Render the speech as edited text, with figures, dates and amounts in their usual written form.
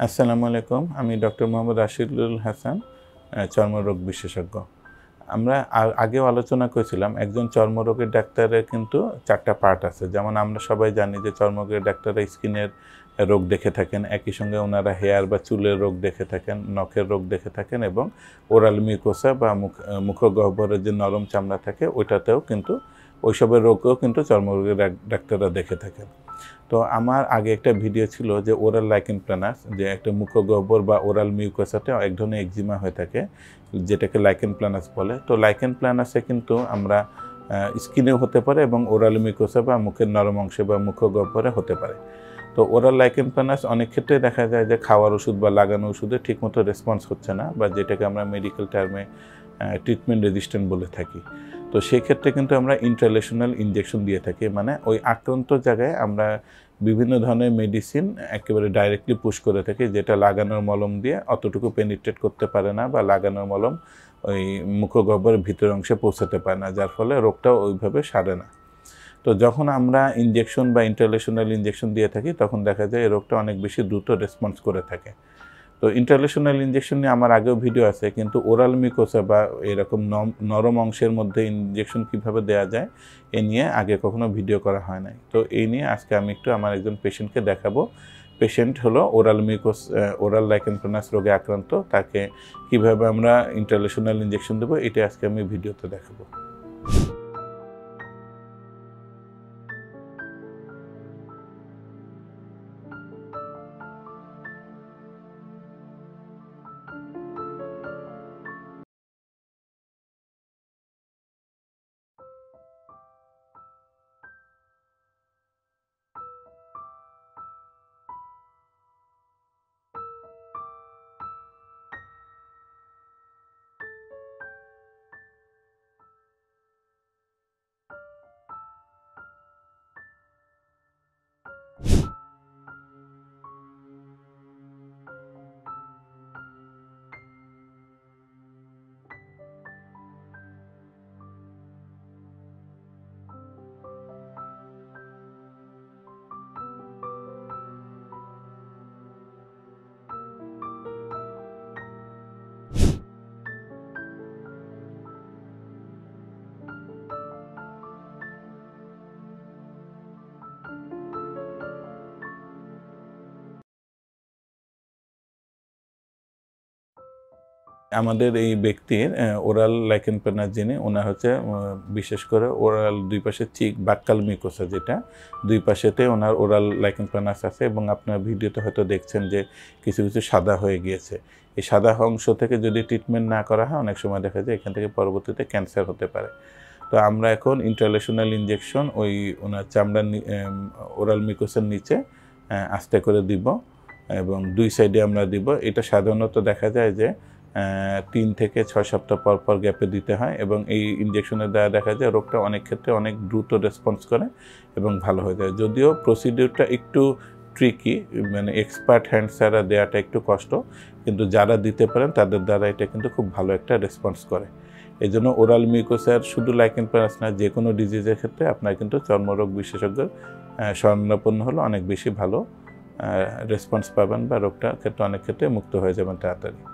আসসালামু আলাইকুম। আমি ডক্টর মোহাম্মদ রাশিদুল হাসান, চর্মরোগ বিশেষজ্ঞ। আমরা আগেও আলোচনা করেছিলাম, একজন চর্মরোগের ডাক্তারের কিন্তু ৪টা পার্ট আছে। যেমন আমরা সবাই জানি যে চর্মরোগের ডাক্তাররা স্কিনের রোগ দেখে থাকেন, একই সঙ্গে ওনারা হেয়ার বা চুলের রোগ দেখে থাকেন, নখের রোগ দেখে থাকেন এবং ওরাল মিউকোসা বা মুখগহ্বরের যে নরম চামড়া থাকে ওইটাতেও কিন্তু ওইসবের রোগও কিন্তু চর্মরোগের ডাক্তাররা দেখে থাকেন। তো আমার আগে একটা ভিডিও ছিল যে ওরাল লাইকেন প্ল্যানাস, যে একটা মুখগহ্বর বা ওরাল মিউকোসাতে এক ধরনের একজিমা হয়ে থাকে, যেটাকে লাইকেন প্ল্যানাস বলে। তো লাইকেন প্ল্যানাসে কিন্তু আমরা স্কিনেও হতে পারে এবং ওরাল মিউকোসা বা মুখের নরম অংশে বা মুখগহ্বরে হতে পারে। তো ওরাল লাইকেন প্ল্যানাস অনেক ক্ষেত্রে দেখা যায় যে খাওয়ার ওষুধ বা লাগানো ওষুধে ঠিকমতো রেসপন্স হচ্ছে না, বা যেটাকে আমরা মেডিকেল টার্মে ট্রিটমেন্ট রেজিস্ট্যান্ট বলে থাকি। তো সেই ক্ষেত্রে কিন্তু আমরা ইন্ট্রালেশনাল ইনজেকশন দিয়ে থাকি, মানে ওই আক্রান্ত জায়গায় আমরা বিভিন্ন ধরনের মেডিসিন একেবারে ডাইরেক্টলি পুশ করে থাকি, যেটা লাগানোর মলম দিয়ে অতটুকু পেনিট্রেট করতে পারে না, বা লাগানোর মলম ওই মুখগহ্বরের ভিতরের অংশে পৌঁছাতে পারে না, যার ফলে রোগটাও ওইভাবে সারে না। তো যখন আমরা ইনজেকশন বা ইন্টারলেশনাল ইনজেকশন দিয়ে থাকি তখন দেখা যায় এই রোগটা অনেক বেশি দ্রুত রেসপন্স করে থাকে। তো ইন্টারলেশনাল ইনজেকশন নিয়ে আমার আগেও ভিডিও আছে, কিন্তু ওরাল মিউকোসা বা এরকম নরম অংশের মধ্যে ইনজেকশন কিভাবে দেওয়া যায় এ নিয়ে আগে কখনো ভিডিও করা হয় নাই। তো এই নিয়ে আজকে আমি একটু আমার একজন পেশেন্টকে দেখাবো। পেশেন্ট হলো ওরাল লাইকেন প্ল্যানাস রোগে আক্রান্ত, তাকে কিভাবে আমরা ইন্টারলেশনাল ইনজেকশন দেবো এটা আজকে আমি ভিডিওতে দেখাবো। আমাদের এই ব্যক্তির ওরাল লাইকেন প্ল্যানাস যিনি, ওনার হচ্ছে বিশেষ করে ওরাল দুই পাশে চিক বাক্কাল মিউকোসা, যেটা দুই পাশেতে ওনার ওরাল লাইকেন প্ল্যানাস আছে, এবং আপনার ভিডিওতে হয়তো দেখছেন যে কিছু কিছু সাদা হয়ে গিয়েছে। এই সাদা অংশ থেকে যদি ট্রিটমেন্ট না করা হয় অনেক সময় দেখা যায় এখান থেকে পরবর্তীতে ক্যান্সার হতে পারে। তো আমরা এখন ইন্টারলেশনাল ইনজেকশন ওই ওনার চামড়ার ওরাল মিউকোসার নিচে আস্তে করে দিব, এবং দুই সাইডে আমরা দিব। এটা সাধারণত দেখা যায় যে 3 থেকে 6 সপ্তাহ পর পর গ্যাপে দিতে হয়, এবং এই ইনজেকশনের দ্বারা দেখা যায় রোগটা অনেক ক্ষেত্রে অনেক দ্রুত রেসপন্স করে এবং ভালো হয়ে যায়। যদিও প্রসিডিউরটা একটু ট্রিকি, মানে এক্সপার্ট হ্যান্ড ছাড়া দেওয়াটা একটু কষ্ট, কিন্তু যারা দিতে পারেন তাদের দ্বারা এটা কিন্তু খুব ভালো একটা রেসপন্স করে। এই জন্য ওরাল মিউকোসার শুধু লাইকেন প্ল্যানাস না, যে কোনো ডিজিজের ক্ষেত্রে আপনার কিন্তু চর্মরোগ বিশেষজ্ঞের শরণাপন্ন হলে অনেক বেশি ভালো রেসপন্স পাবেন, বা রোগটা ক্ষেত্রে অনেক ক্ষেত্রে মুক্ত হয়ে যাবেন তাড়াতাড়ি।